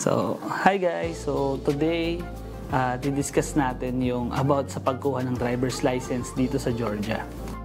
So, hi guys! So, today, didiscuss natin yung about sa pagkuha ng driver's license dito sa Georgia.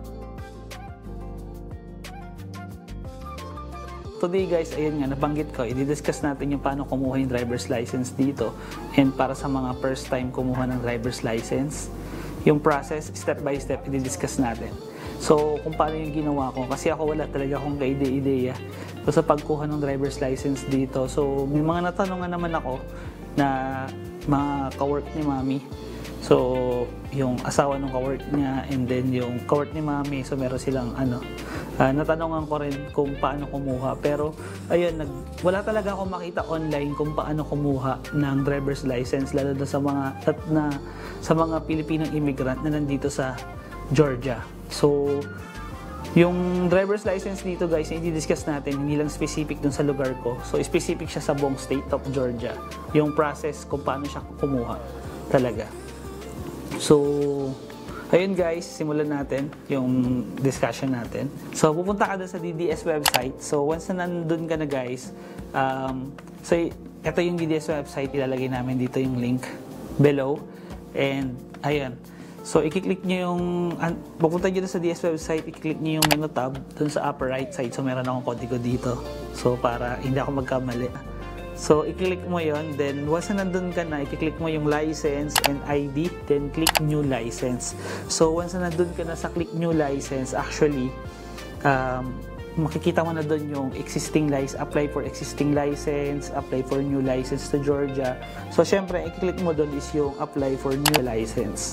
Today guys, ayun nga, nabanggit ko, i-discuss natin yung paano kumuha yung driver's license dito. And para sa mga first time kumuha ng driver's license, yung process, step by step, i-discuss natin. So, kung paano yung ginawa ko, kasi ako wala talaga akong kaide-ideya sa pagkuha ng driver's license dito. So, may mga natanungan naman ako na mga kawork ni Mami. So, yung asawa ng kawork niya and then yung kawork ni Mami. So, meron silang natanungan ko rin kung paano kumuha. Pero, ayun, wala talaga akong makita online kung paano kumuha ng driver's license, lalo na sa mga Pilipinong immigrant na nandito sa Georgia. So, yung driver's license dito guys, hindi discuss natin, hindi lang specific dun sa lugar ko. So, specific siya sa buong state of Georgia. Yung process kung paano siya kumuha talaga. So, ayun guys, simulan natin yung discussion natin. So, pupunta ka dun sa DDS website. So, once na nandun ka na guys, so, ito yung DDS website, ilalagay namin dito yung link below. And, ayun. So, i-click nyo yung, pupunta nyo sa DS website, i-click nyo yung menu tab dun sa upper right side. So, meron akong kodigo dito. So, para hindi ako magkamali. So, i-click mo yon. Then, once na nandun ka na, i-click mo yung license and ID. Then, click new license. So, once na nandun ka na sa click new license, actually, makikita mo na dun yung existing license, apply for existing license, apply for new license to Georgia. So, syempre, i-click mo dun is yung apply for new license.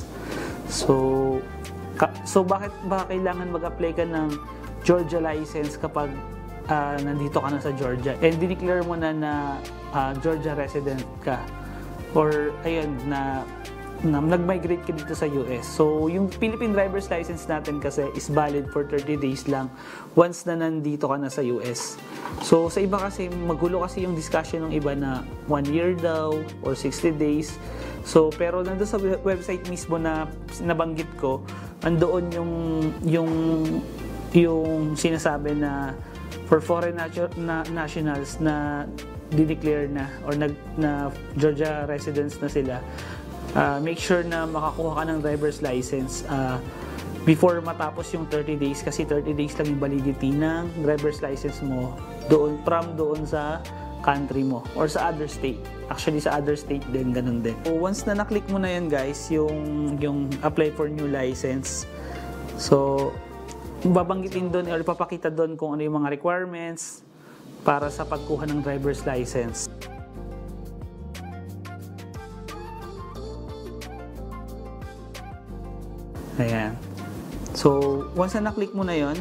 So bakit kailangan mag-apply ka ng Georgia license kapag nandito ka na sa Georgia and dineclare mo na Georgia resident ka or ayun na nag-migrate ka dito sa US. So, yung Philippine driver's license natin kasi is valid for 30 days lang once na nandito ka na sa US. So, sa iba kasi, magulo kasi yung discussion ng iba na 1 year daw or 60 days. So, pero nandun sa website mismo na nabanggit ko, andoon yung sinasabi na for foreign nationals na dineclare na or na Georgia residents na sila, make sure na makakuha ka ng driver's license before matapos yung 30 days kasi 30 days lang yung validity ng driver's license mo doon sa country mo or sa other state. Actually, sa other state din, ganun din. So, once na na-click mo na yan guys, yung apply for new license, so, babanggitin doon or ipapakita doon kung ano yung mga requirements para sa pagkuha ng driver's license. Ayan. So, once na na-click mo na yon,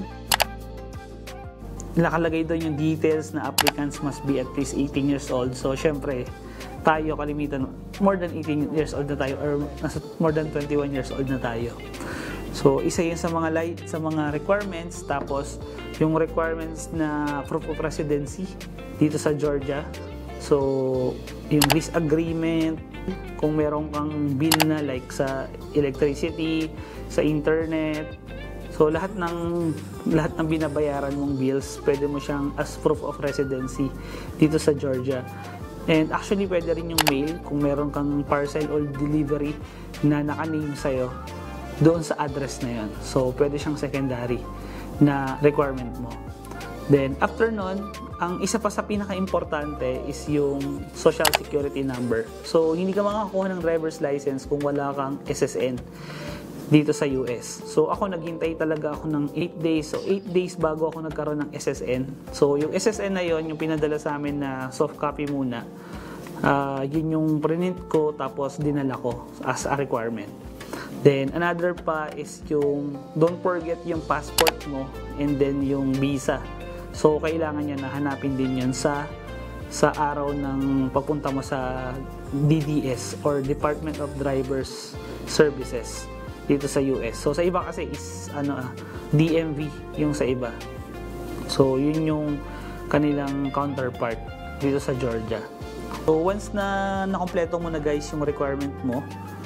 nakalagay doon yung details na applicants must be at least 18 years old. So, syempre, tayo kalimitan, more than 18 years old na tayo or more than 21 years old na tayo. So, isa yun sa mga requirements. Tapos, yung requirements na proof of residency dito sa Georgia. So, yung lease agreement, kung meron kang bill na like sa electricity, sa internet. So, lahat ng binabayaran mong bills, pwede mo siyang as proof of residency dito sa Georgia. And actually, pwede rin yung mail kung meron kang parcel or delivery na naka-name sa'yo doon sa address na yon. So, pwede siyang secondary na requirement mo. Then, after nun, ang isa pa sa pinaka-importante is yung social security number. So, hindi ka makakuha ng driver's license kung wala kang SSN dito sa US. So, ako naghintay talaga ako ng 8 days. So, 8 days bago ako nagkaroon ng SSN. So, yung SSN na yon, yung pinadala sa amin na soft copy muna, yun yung print ko tapos dinala ko as a requirement. Then, another pa is yung, don't forget yung passport mo and then yung visa. So, kailangan niya na hanapin din yun sa araw ng papunta mo sa DDS or Department of Drivers Services dito sa US. So, sa iba kasi is DMV yung sa iba. So, yun yung kanilang counterpart dito sa Georgia. So, once na nakompleto mo na guys yung requirement mo,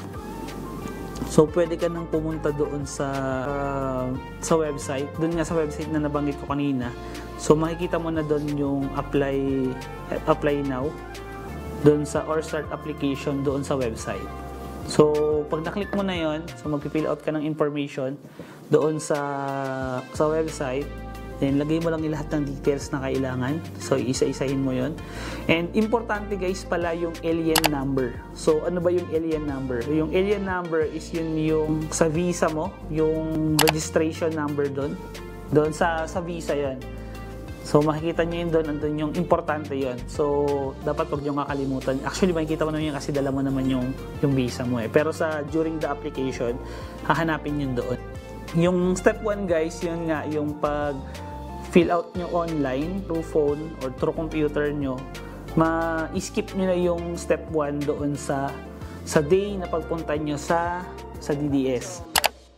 so, pwede ka nang pumunta doon sa website. Doon nga sa website na nabanggit ko kanina. So, makikita mo na doon yung apply now. doon sa or start application doon sa website. So, pag na-click mo na yon, so mag-fill out ka ng information doon sa website. Then, lagay mo lang yung lahat ng details na kailangan. So, isa-isahin mo yon. And, importante guys pala yung alien number. So, ano ba yung alien number? Yung alien number is yun yung sa visa mo, yung registration number doon. Doon sa visa yon. So, makikita nyo yun doon, andun yung importante yon. So, dapat huwag nyo kakalimutan. Actually, makikita mo naman yun kasi dala mo naman yung visa mo eh. Pero during the application, hahanapin yun doon. Yung step 1 guys, yun nga, yung pag fill out nyo online through phone or through computer nyo, ma-skip nyo na yung step 1 doon sa day na pagpunta nyo sa DDS.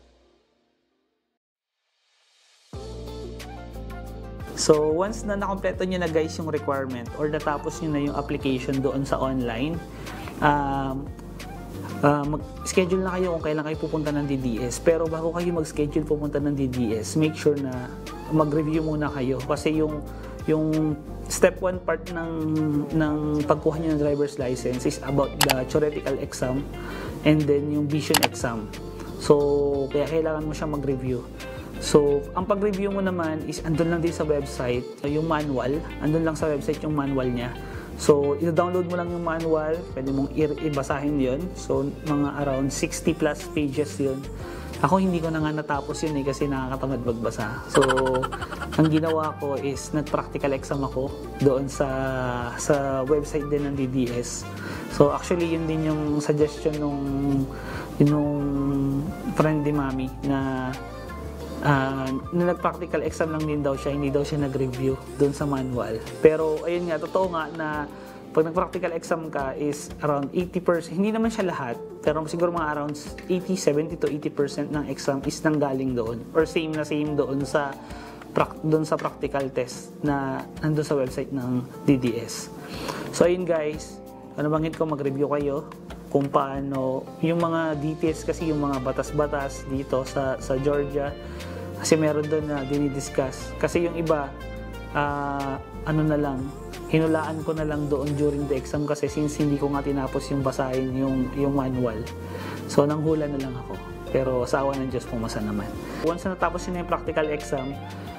So, once na nakompleto nyo na guys yung requirement or natapos nyo na yung application doon sa online, mag-schedule na kayo kung kailan kayo pupunta ng DDS. Pero bago kayo mag-schedule pupunta ng DDS, make sure na mag-review muna kayo. Kasi yung step 1 part ng pagkuha nyo ng driver's license is about the theoretical exam and then yung vision exam. So, kaya kailangan mo siya mag-review. So, ang pag-review mo naman is andun lang din sa website, yung manual, andun lang sa website yung manual niya. So, i-download mo lang yung manual, pwede mong ibasahin yon. So, mga around 60 plus pages yun. Ako hindi ko na nga natapos yun kasi nakakatamad magbasa. So, ang ginawa ko is nag-practical exam ako doon sa website din ng DDS. So, actually yun din yung suggestion nung friend ni Mami na nag-practical exam lang din daw siya, hindi daw siya nag-review doon sa manual. Pero ayun nga, totoo nga na pag nag-practical exam ka is around 80%, hindi naman siya lahat, pero siguro mga around 70 to 80% ng exam is nanggaling doon or same doon sa practical test na nandun sa website ng DDS. So ayun guys, banggit ko mag-review kayo kung paano yung mga details kasi yung mga batas-batas dito sa Georgia kasi meron doon na dinidiscuss kasi yung iba hinulaan ko na lang doon during the exam kasi since hindi ko nga tinapos yung basahin yung manual, so nanghula na lang ako, pero sa awa ng Diyos pumasa naman. Once na natapos yun yung practical exam,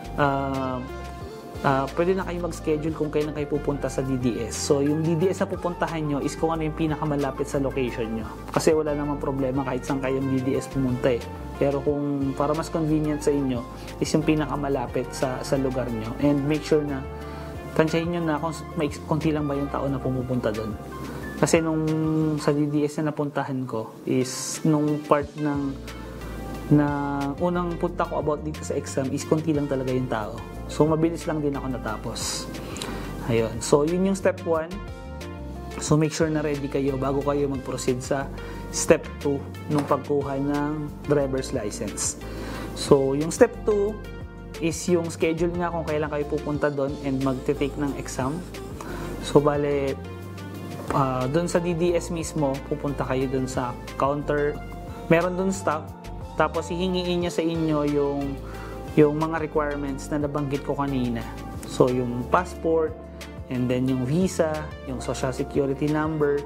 pwede na kayo mag-schedule kung kailan kayo pupunta sa DDS. So, yung DDS na pupuntahan nyo is kung ano yung pinakamalapit sa location nyo. Kasi wala namang problema kahit saan kayong DDS pumunta eh. Pero kung para mas convenient sa inyo, is yung pinakamalapit sa lugar nyo. And make sure na tansyahin nyo na kung may konti lang ba yung tao na pumupunta doon. Kasi nung sa DDS na napuntahan ko is nung part na unang punta ko about dito sa exam is konti lang talaga yung tao. So, mabilis lang din ako natapos. Ayun. So, yun yung step 1. So, make sure na ready kayo bago kayo mag-proceed sa step 2 nung pagkuha ng driver's license. So, yung step 2 is yung schedule nga kung kailan kayo pupunta doon and magte-take ng exam. So, bale, doon sa DDS mismo, pupunta kayo doon sa counter. Meron doon staff. Tapos, hihingiin niya sa inyo yung mga requirements na nabanggit ko kanina. So, yung passport, and then yung visa, yung social security number,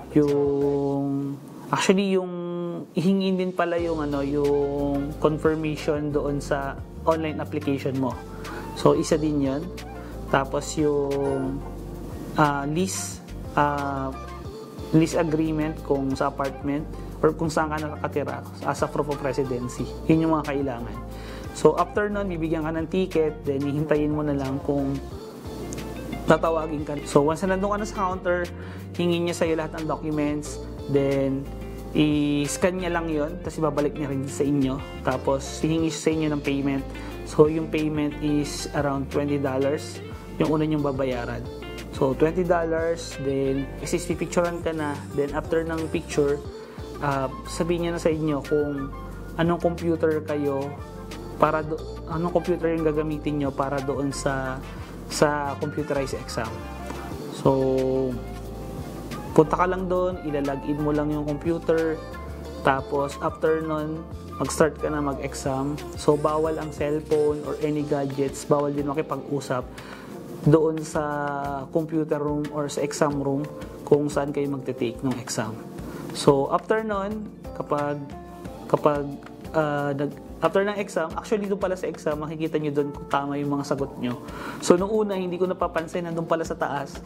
actually yung ihingin din pala yung confirmation doon sa online application mo. So, isa din yun. Tapos yung lease agreement kung sa apartment or kung saan ka nakatira as a proof of residency. Yun yung mga kailangan. So, after nun, bibigyan ka ng ticket, then hihintayin mo na lang kung tatawagin ka. So, once na nandun ka na sa counter, hingin niya sa'yo lahat ng documents, then i-scan niya lang yon, tapos ibabalik niya rin sa inyo. Tapos, hihingi siya sa inyo ng payment. So, yung payment is around $20, yung una niyong babayaran. So, $20, then pipicturean ka na, then after ng picture, sabihin niya na sa inyo kung anong computer kayo, anong computer yung gagamitin nyo para doon sa computerized exam. So, punta ka lang doon, ilalagin mo lang yung computer, tapos after nun, mag-start ka na mag-exam. So, bawal ang cellphone or any gadgets, bawal din makipag-usap doon sa computer room or sa exam room kung saan kayo magte-take ng exam. So, after nun, after ng exam, actually doon pala sa exam, makikita nyo doon kung tama yung mga sagot nyo. So, nung una, hindi ko napapansin, nandun pala sa taas,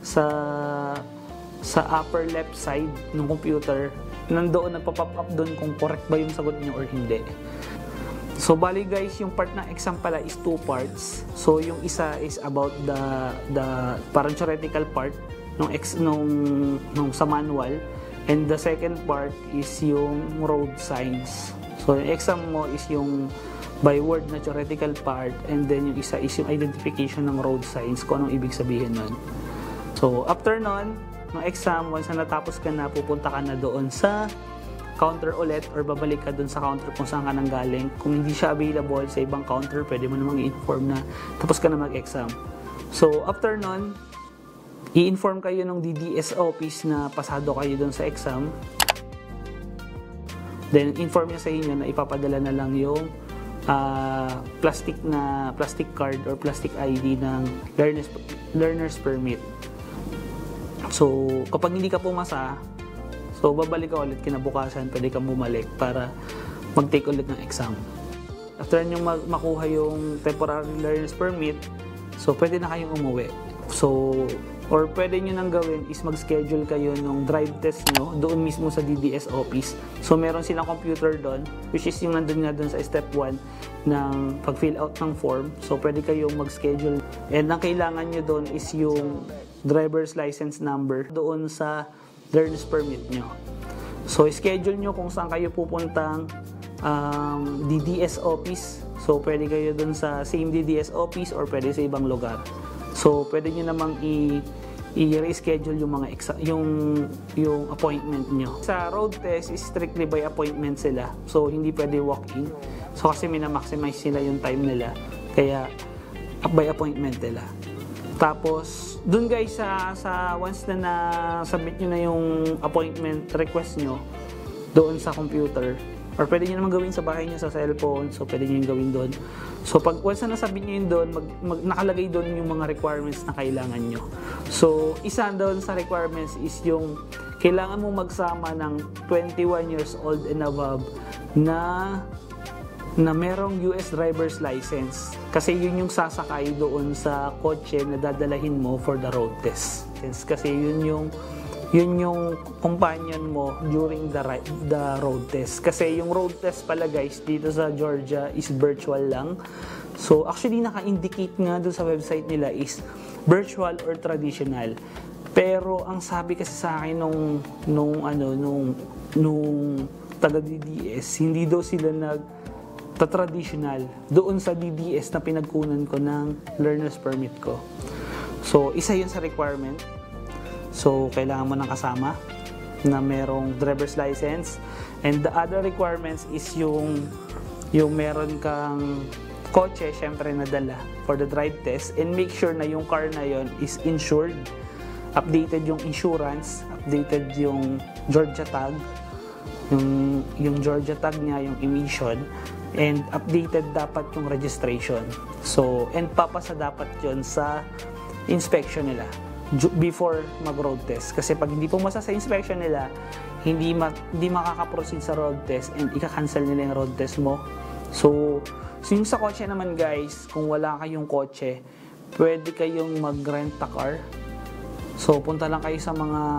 sa upper left side ng computer, nandoon nagpa-pop up doon kung correct ba yung sagot nyo or hindi. So, bali guys, yung part ng exam pala is 2 parts. So, yung isa is about the parang theoretical part nung sa manual, and the second part is yung road signs. So, yung exam mo is yung by word na theoretical part, and then yung isa is yung identification ng road signs, kung anong ibig sabihin nun. So, after nun, ng exam, once na natapos ka na, pupunta ka na doon sa counter ulit, or babalik ka doon sa counter kung saan ka nang galing. Kung hindi siya available sa ibang counter, pwede mo namang i-inform na tapos ka na mag-exam. So, after nun, i-inform kayo ng DDS office na pasado kayo doon sa exam. Then, inform niya sa inyo na ipapadala na lang yung plastic card or plastic ID ng learner's permit. So, kapag hindi ka pumasa, so babalik ka ulit kinabukasan, pwede kang bumalik para mag-take ulit ng exam. After nyo makuha yung temporary learner's permit, so pwede na kayong umuwi. So, or pwede nyo nang gawin is mag-schedule kayo ng drive test nyo doon mismo sa DDS office. So, meron silang computer doon, which is yung nandun nga doon sa step 1 ng pag-fill out ng form. So, pwede kayong mag-schedule. And ang kailangan nyo doon is yung driver's license number doon sa learner's permit nyo. So, schedule nyo kung saan kayo pupuntang DDS office. So, pwede kayo doon sa same DDS office or pwede sa ibang lugar. So, pwede nyo namang i-reschedule yung mga yung appointment nyo. Sa road test, is strictly by appointment sila. So, hindi pwede walk-in. So, kasi minamaximize sila yung time nila. Kaya, by appointment nila. Tapos, dun guys, sa once na na-submit nyo na yung appointment request nyo doon sa computer, or pwede nyo naman gawin sa bahay nyo sa cellphone, so pwede nyo yung gawin doon. So, pag once na nasubmit nyo yun doon, nakalagay doon yung mga requirements na kailangan nyo. So, isa doon sa requirements is yung kailangan mo magsama ng 21 years old and above na merong US driver's license. Kasi yun yung sasakay doon sa kotse na dadalahin mo for the road test. Kasi yun yung companion mo during the road test. Kasi yung road test pala guys, dito sa Georgia is virtual lang. So actually naka-indicate nga doon sa website nila is virtual or traditional. Pero ang sabi kasi sa akin nung taga DDS, hindi daw sila traditional doon sa DDS na pinagkunan ko ng learner's permit ko. So, isa yun sa requirement. So, kailangan mo ng kasama na merong driver's license. And the other requirements is yung meron kang kotse, syempre nadala for the drive test. And make sure na yung car na yun is insured. Updated yung insurance, updated yung Georgia tag, yung Georgia tag niya, yung emission. And updated dapat yung registration. So, and papasa dapat yun sa inspection nila before mag-road test. Kasi pag hindi pumasa sa inspection nila, hindi makaka-proceed sa road test and ika-cancel nila yung road test mo. So yung sa kotse naman guys, kung wala kayong kotse, pwede kayong mag-rent a car. So punta lang kayo sa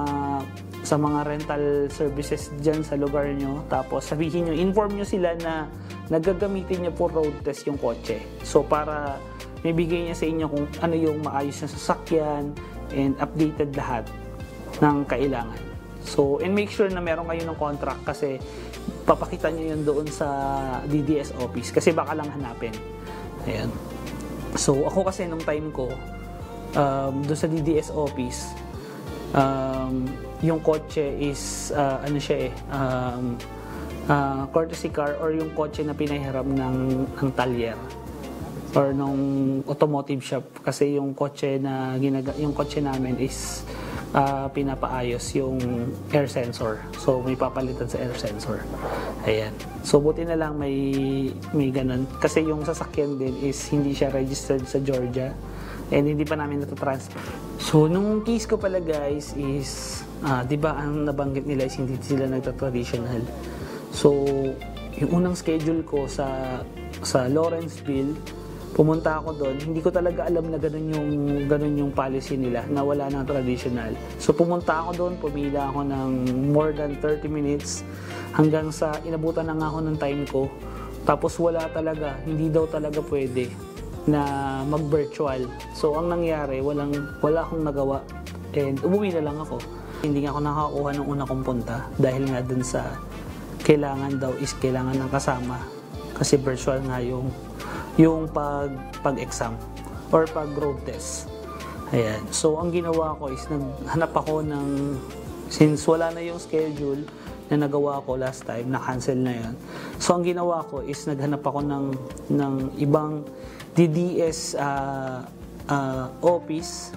mga rental services dyan sa lugar nyo. Tapos sabihin nyo, inform nyo sila na nagagamitin nyo for road test yung kotse. So para may bigay niya sa inyo kung ano yung maayos na sasakyan and updated lahat ng kailangan. So, and make sure na meron kayo ng contract kasi papakita nyo yun doon sa DDS office kasi baka lang hanapin. Ayan. So, ako kasi nung time ko, doon sa DDS office, yung kotse is, courtesy car or yung kotse na pinahiram ng talyer or nung automotive shop kasi yung kotse namin is pinapaayos yung air sensor. So may papalitan sa air sensor. Ayan. So buti na lang may ganun kasi yung sasakyan din is hindi siya registered sa Georgia. and hindi pa namin natatransfer. So, nung case ko pala guys is, di ba ang nabanggit nila is hindi sila nagta-traditional. So, yung unang schedule ko sa Lawrenceville, pumunta ako doon, hindi ko talaga alam na ganun yung policy nila, na wala ng traditional. So pumunta ako doon, pumila ako ng more than 30 minutes hanggang sa inabutan na nga ako ng time ko. Tapos wala talaga, hindi daw talaga pwede na mag-virtual. So ang nangyari, wala akong nagawa and umuwi na lang ako. Hindi nga ako nakakuha ng una kong punta dahil nga doon sa kailangan ng kasama kasi virtual nga yung pag-exam or pag-road test. Ayan. So, ang ginawa ko is naghanap ako since wala na yung schedule na nagawa ko last time, na-cancel na yun. So, ang ginawa ko is naghanap ako ng ibang DDS office,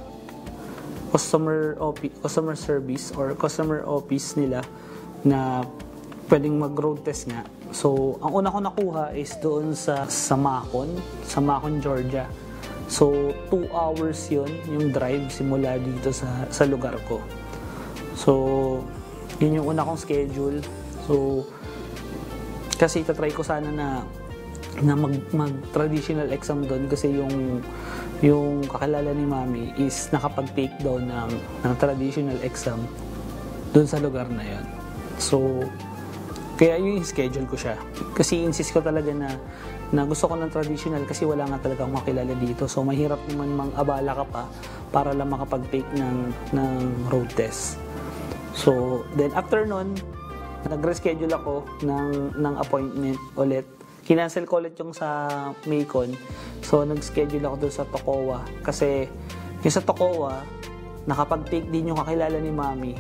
customer service or customer office nila na pwedeng mag-road test nga. So, ang una ko nakuha is doon sa Macon, Georgia. So, 2 hours yun, yung drive simula dito sa lugar ko. So, yun yung una kong schedule. So, kasi itatry ko sana na mag-traditional exam doon kasi yung kakilala ni Mami is nakapag-take daw ng traditional exam doon sa lugar na yun. So, kaya yung schedule ko siya. Kasi insist ko talaga na gusto ko ng traditional kasi wala nga talaga akong makilala dito. So, mahirap naman mang-abala ka pa para lang makapag-take ng road test. So, then after nun, nag-reschedule ako ng appointment ulit. Kinancel ko ulit yung sa Macon. So, nag-schedule ako doon sa Toccoa. Kasi yung sa Toccoa, nakapag-take din yung kakilala ni Mami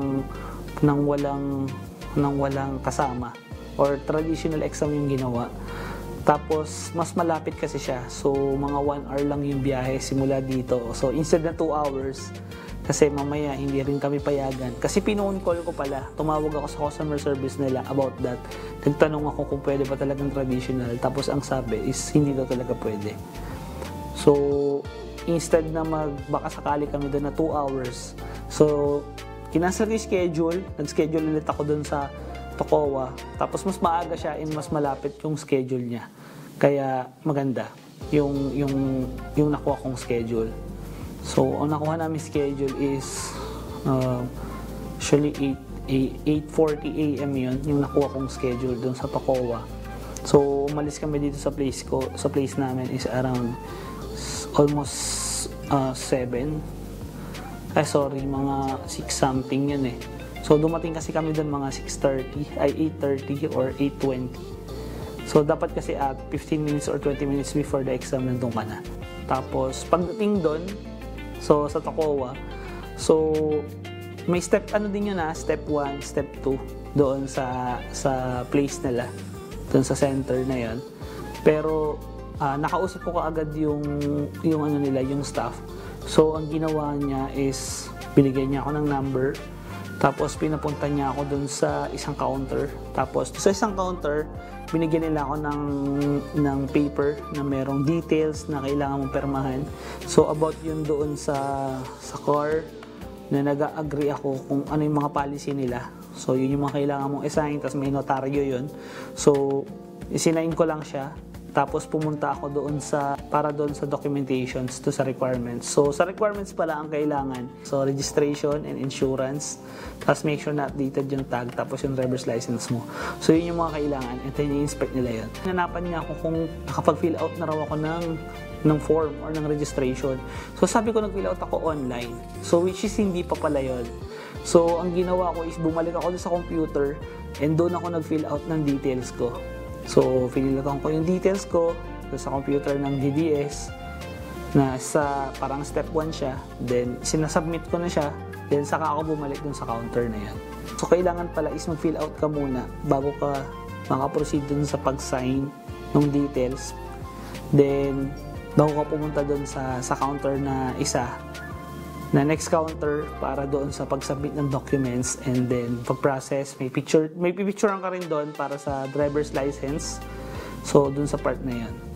ng walang kasama or traditional exam yung ginawa. Tapos, mas malapit kasi siya. So, mga 1 hour lang yung biyahe simula dito. So, instead na 2 hours, kasi mamaya hindi rin kami payagan. Kasi pinoon call ko pala. Tumawag ako sa customer service nila about that. Nagtanong ako kung pwede ba talagang traditional. Tapos, ang sabi is hindi daw talaga pwede. So, instead na baka sakali kami doon na 2 hours. So, kinansel yung schedule, nag-schedule ulit ako dun sa Toccoa. Tapos mas maaga siya and mas malapit yung schedule niya. Kaya maganda yung nakuha kong schedule. So, ang nakuha namin schedule is actually 8:40 AM yun, yung nakuha kong schedule dun sa Toccoa. So, umalis kami dito sa place namin is around almost 7. Mga 6 something yun eh. So, dumating kasi kami doon mga 8:30 or 8:20. So, dapat kasi at 15 minutes or 20 minutes before the exam nandun ka na. Tapos, pagdating doon, so, sa Toccoa, so, may step, din yun step 1, step 2, doon sa place nila, doon sa center na yun. Pero, nakausap ko kaagad yung staff. So, ang ginawa niya is, binigyan niya ako ng number, tapos pinapunta niya ako dun sa isang counter. Tapos, sa isang counter, binigyan nila ako ng paper na merong details na kailangan mong permahan. So, about yun doon sa car, na nag-agree ako kung ano yung mga policy nila. So, yun yung mga kailangan mong assign, tapos may notaryo yun. So, isinain ko lang siya. Tapos pumunta ako para doon sa documentations to sa requirements. So sa requirements pala ang kailangan. So registration and insurance. Tapos make sure na updated yung tag. Tapos yung driver's license mo. So yun yung mga kailangan. And then i-inspect nila yun. Nanapan niya ako kung nakapag-fill out na raw ako ng form or ng registration. So sabi ko nag-fill out ako online. So which is hindi pa pala yun. So ang ginawa ko is bumalik ako sa computer and doon ako nag-fill out ng details ko. So, pinilitan ko yung details ko sa computer ng DDS na parang step 1 siya. Then, sinasubmit ko na siya. Then, saka ako bumalik dun sa counter na yan. So, kailangan pala is mag-fill out ka muna bago ka makaproceed dun sa pag-sign ng details. Then, bago ka pumunta dun sa counter na isa, na next counter para doon sa pag-submit ng documents and then pag-process, may pipicturean ka rin doon para sa driver's license. So, doon sa part na yan.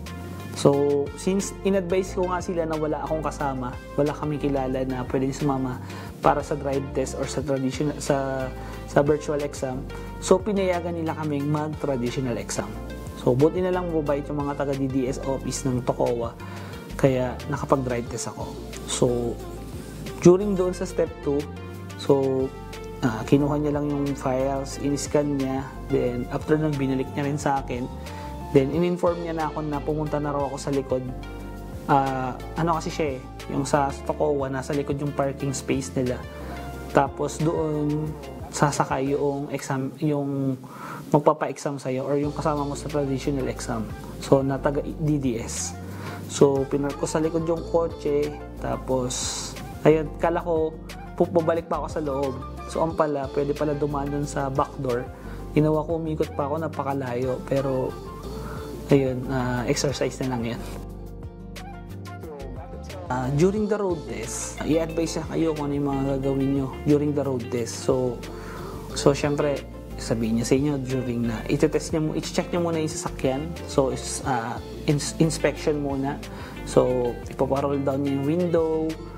So, since in-advise ko nga sila na wala akong kasama, wala kami kilala na pwedeng sumama para sa drive test or sa traditional sa virtual exam, so pinayagan nila kaming mag-traditional exam. So, buti na lang mabait yung mga taga DDS office ng Toccoa, kaya nakapag-drive test ako. So, during doon sa step 2, so kinuha niya lang yung files, in-scan niya, then after nun binalik niya rin sa akin. Then, in-inform niya na ako na pumunta na raw ako sa likod. Ano kasi siya yung sa Toccoa, nasa likod yung parking space nila. Tapos doon, sasakay yung exam, yung magpapa-exam sa'yo or yung kasama mo sa traditional exam. So, na taga DDS. So, pinark ko sa likod yung kotse. Tapos, ayun, kala ko, babalik pa ako sa loob. So, ang pala, pwede pala dumaan dun sa back door. Ginawa ko, umikot pa ako, napakalayo. Pero, ayun, exercise na lang yan. During the road test, i-advise na kayo kung ano yung mga gagawin nyo during the road test. So syempre, sabihin niya sa inyo during na, i-test niya mo, i-check niya muna yung sasakyan. So, inspection muna. So, ipaparol down niya yung window,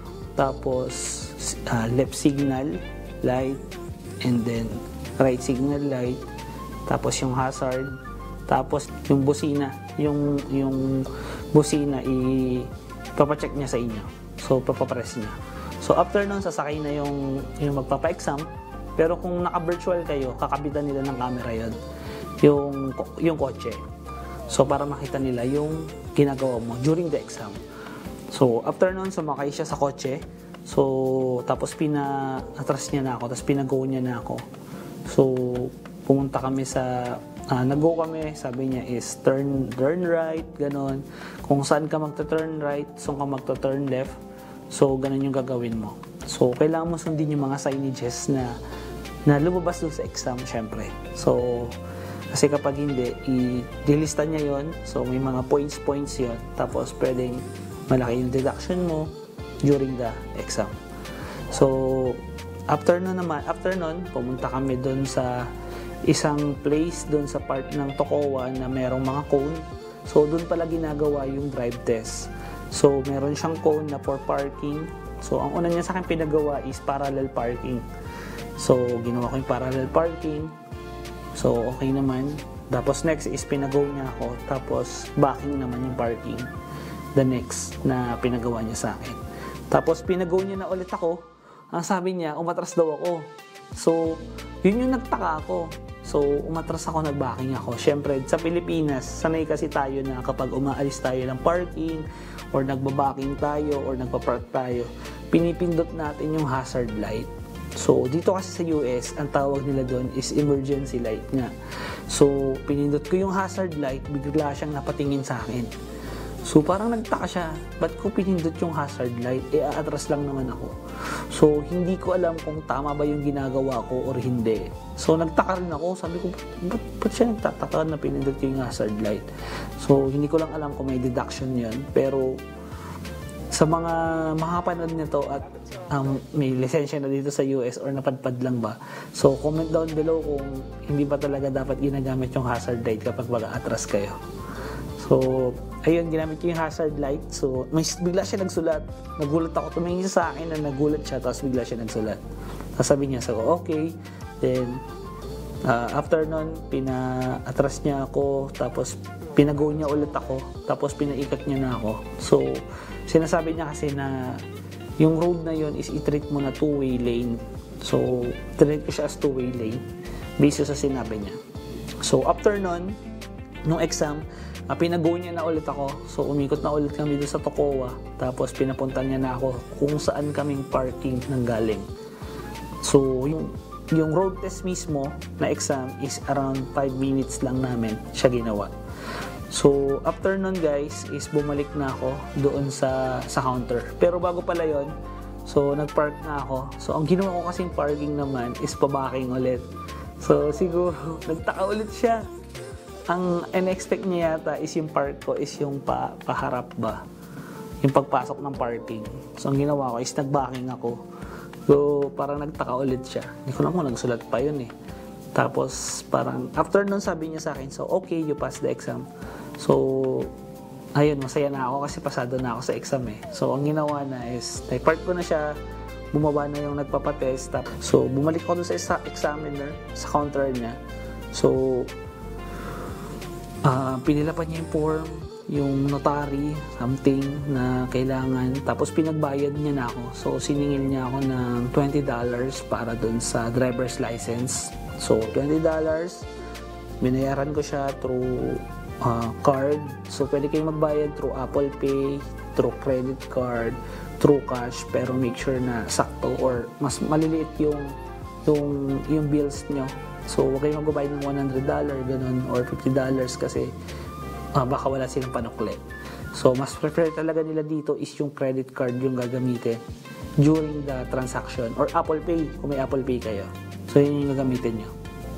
tapos left signal light, and then right signal light, tapos yung hazard, tapos yung busina, yung busina ipapacheck niya sa inyo. So papapress niya. So after nun, sasakay na yung magpapa-exam. Pero kung naka-virtual kayo, kakabitan nila ng camera yon, yung kotse. So para makita nila yung ginagawa mo during the exam. So after nun, sumakay siya sa kotse. So tapos atras niya na ako, tapos pinago niya na ako. So pumunta kami sa nag-go kami, sabi niya is turn right, ganon. Kung saan ka magta-turn right, saan ka magta-turn left. So, ganon yung gagawin mo. So, kailangan mo sundin yung mga signages na lumabas doon sa exam, syempre. So, kasi kapag hindi, i-lista niya yon. So, may mga points yon. Tapos, pwedeng malaki yung deduction mo during the exam. So, after nun, pumunta kami doon sa isang place doon sa part ng Toccoa na merong mga cone. So, doon pala ginagawa yung drive test. So, meron siyang cone na for parking. So, ang una niya sa akin pinagawa is parallel parking. So, ginawa ko yung parallel parking. So, okay naman. Tapos, next is pinagaw niya ako. Tapos, backing naman yung parking. The next na pinagawa niya sa akin. Tapos, pinagaw niya na ulit ako. Ang sabi niya, umatras daw ako. So, yun yung nagtaka ako. So, umatras ako, nag-backing ako. Siyempre, sa Pilipinas, sanay kasi tayo na kapag umaalis tayo ng parking or nagbabacking tayo or nagpa-park tayo, pinipindot natin yung hazard light. So, dito kasi sa US, ang tawag nila doon is emergency light nga. So, pinindot ko yung hazard light, bigla siyang napatingin sa akin. So, parang nagtaka siya, ba't ko pinindot yung hazard light? Aatras lang naman ako. So, hindi ko alam kung tama ba yung ginagawa ko or hindi. So, nagtaka rin ako. Sabi ko, ba't siya nagtataka na pinindot yung hazard light? So, hindi ko lang alam kung may deduction yun. Pero, sa mga makapanood nito at may lisensya na dito sa US or napadpad lang ba, so, comment down below kung hindi ba talaga dapat ginagamit yung hazard light kapag mag-aatras kayo. So, ayun, ginamit ko yung hazard light. So, bigla siya nagsulat. Nagulat ako. Tumingin siya sa akin na nagulat siya, tapos bigla siya nagsulat. Tapos sabi niya, so, okay. Then, after nun, pina-atras niya ako, tapos pinago niya ulit ako, tapos pinaikat niya na ako. So, sinasabi niya kasi na yung road na yun is i-treat mo na two-way lane. So, treat ko siya as two-way lane based sa sinabi niya. So, after nun, nung exam, pinago niya na ulit ako. So, umikot na ulit kami doon sa Toccoa. Tapos, pinapunta niya na ako kung saan kaming parking nang galing. So, yung road test mismo na exam is around 5 minutes lang namin siya ginawa. So, after nun guys, is bumalik na ako doon sa counter. Pero bago pala yon, so, nag-park na ako. So, ang ginawa ko kasing parking naman is pabaking ulit. So, siguro, nagtaka ulit siya. Ang in-expect niya yata is yung park ko is yung paharap ba, yung pagpasok ng parking. So, ang ginawa ko is nag-backing ako. So, parang nagtaka ulit siya. Hindi ko naman nagsulat pa yun eh. Tapos, parang after nun sabi niya sa akin, so, okay, you passed the exam. So, ayun, masaya na ako kasi pasado na ako sa exam eh. So, ang ginawa na is, type ko na siya, bumaba na yung nagpapatest. So, bumalik ako dun sa examiner, sa counter niya. So, pinilapan niya yung form, yung notary, something na kailangan. Tapos, pinagbayad niya na ako. So, siningil niya ako ng $20 para dun sa driver's license. So, $20, binayaran ko siya through card. So, pwede kayong magbayad through Apple Pay, through credit card, through cash, pero make sure na sakto or mas maliliit yung bills nyo. So, huwag kayong magbabayad ng $100, ganun, or $50 kasi baka wala silang panukli. So, mas prefer talaga nila dito is yung credit card yung gagamitin during the transaction, or Apple Pay, kung may Apple Pay kayo. So, yun yung gagamitin nyo.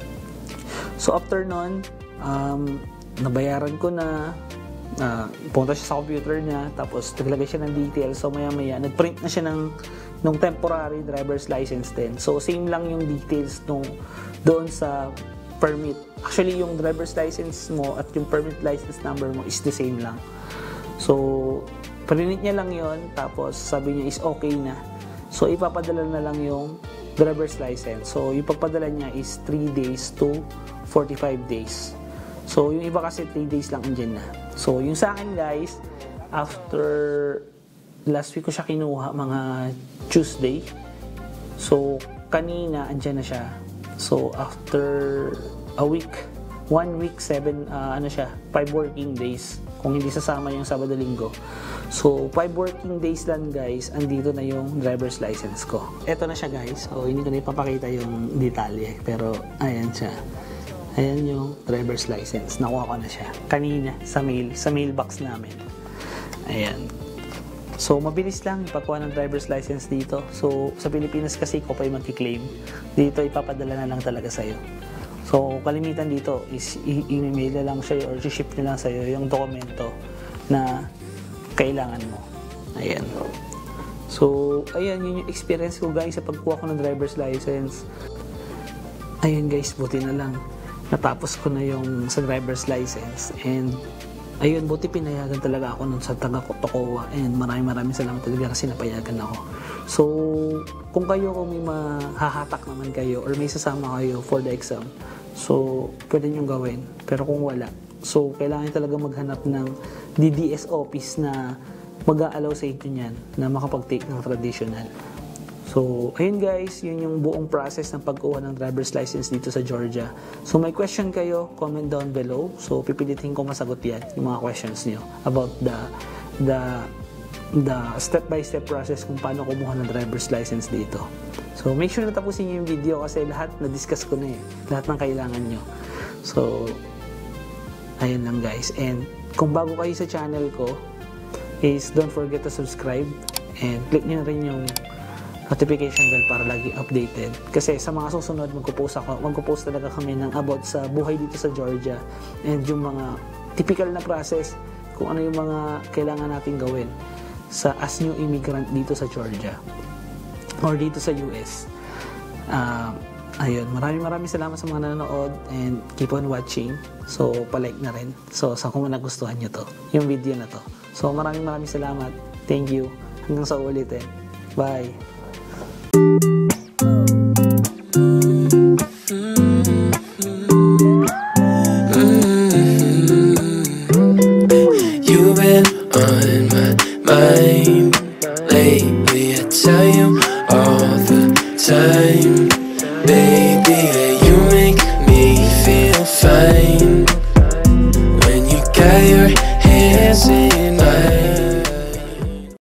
So, after nun, nabayaran ko na, punta siya sa computer niya, tapos naglagay siya ng details. So, maya-maya, nag-print na siya nung temporary driver's license din. So, same lang yung details doon sa permit. Actually, yung driver's license mo at yung permit license number mo is the same lang. So, print niya lang yon, tapos sabi niya is okay na. So, ipapadala na lang yung driver's license. So, yung pagpadala niya is 3 days to 45 days. So, yung iba kasi 3 days lang andyan na. So, yung sa akin guys, after last week ko siya kinuha, mga Tuesday. So, kanina andyan na siya. So, after a week, 1 week, 5 working days. Kung hindi sasama yung Sabado-Linggo. So, 5 working days lang guys, andito na yung driver's license ko. Eto na siya guys. So, hindi ko na ipapakita yung detalye. Pero, ayan siya. Ayan yung driver's license. Nakuha ko na siya. Kanina, sa mailbox namin. Ayan. So, mabilis lang ipagkuha ng driver's license dito. So, sa Pilipinas kasi ko pa yung mag-claim. Dito, ipapadala na lang talaga sa'yo. So, kalimitan dito is i-email na lang sa'yo or i-ship na lang sa'yo yung dokumento na kailangan mo. Ayan. So, ayan, yun yung experience ko guys sa pagkuha ko ng driver's license. Ayan guys, buti na lang. Natapos ko na yung sa driver's license and ayun, buti pinayagan talaga ako nun sa taga-Tocoa and maraming salamat talaga kasi napayagan ako. So, kung may mahahatak naman kayo or may sasama kayo for the exam, so, pwede nyo gawin. Pero kung wala, so, kailangan talaga maghanap ng DDS office na mag-a-allow sa inyo niyan na makapag-take ng traditional. So, ayun guys, yun yung buong process ng pagkuha ng driver's license dito sa Georgia. So, may question kayo, comment down below. So, pipilitin ko masagot yan, yung mga questions nyo about the step-by-step process kung paano kumuha ng driver's license dito. So, make sure na tapusin nyo yung video kasi lahat na-discuss ko na eh. Lahat ng kailangan nyo. So, ayun lang guys. And, kung bago kayo sa channel ko, is don't forget to subscribe and click nyo na rin yung notification bell para lagi updated. Kasi sa mga susunod, magpo-post talaga kami ng about sa buhay dito sa Georgia and yung mga typical na process kung ano yung mga kailangan natin gawin as new immigrant dito sa Georgia or dito sa US. Ayun, maraming salamat sa mga nanonood and keep on watching. So, palike na rin. So, kung nagustuhan nyo to, yung video na to. So, maraming salamat. Thank you. Hanggang sa ulitin. Bye.